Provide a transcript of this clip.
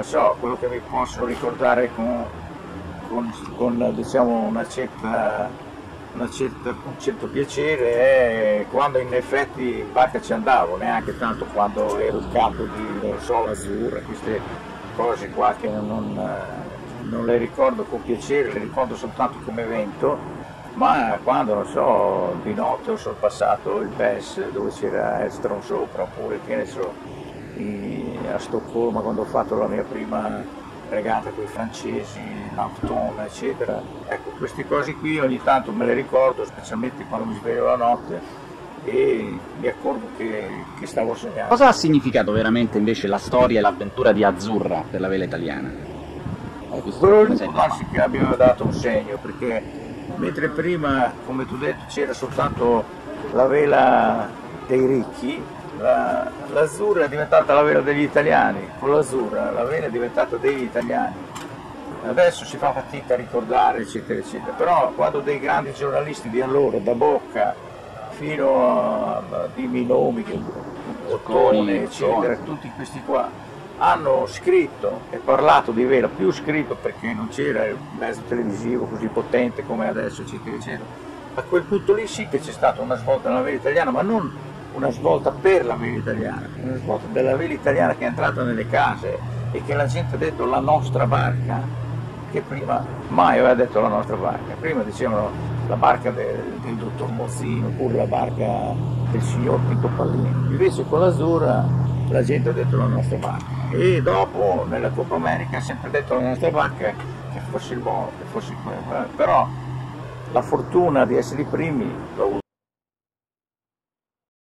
so, quello che mi posso ricordare con diciamo, un certo piacere è quando in effetti in barca ci andavo, neanche tanto quando ero il capo di, non so, l'Azzurra, queste cose qua che non le ricordo con piacere, le ricordo soltanto come evento, ma quando, non so, di notte ho sorpassato il PES dove c'era Elstrom sopra, oppure che ne so, a Stoccolma quando ho fatto la mia prima regata con i francesi, Lampton, eccetera. Ecco, queste cose qui ogni tanto me le ricordo, specialmente quando mi sveglio la notte e mi accorgo che stavo sognando. Cosa ha significato veramente invece la storia e l'avventura di Azzurra per la vela italiana? Quello può darsi che abbia dato un segno, perché mentre prima, come tu hai detto, c'era soltanto la vela dei ricchi, l'Azzurra è diventata la vela degli italiani, con l'Azzurra la vela è diventata degli italiani. Adesso si fa fatica a ricordare, eccetera, eccetera, però quando dei grandi giornalisti di allora, da Bocca fino a dimmi i nomi, Ottone, eccetera, tutti questi qua, hanno scritto e parlato di vela, più scritto perché non c'era il mezzo televisivo così potente come adesso, eccetera, eccetera. A quel punto lì sì che c'è stata una svolta nella vela italiana, ma non una svolta per la vela italiana, una svolta della vela italiana che è entrata nelle case e che la gente ha detto la nostra barca, che prima mai aveva detto la nostra barca, prima dicevano la barca del dottor Mozzino oppure la barca del signor Pinto Pallini, invece con l'Azzurra la gente ha detto la nostra barca e dopo nella Coppa America ha sempre detto la nostra barca, che fosse il buono, che fosse quello, però la fortuna di essere i primi l'ho avuta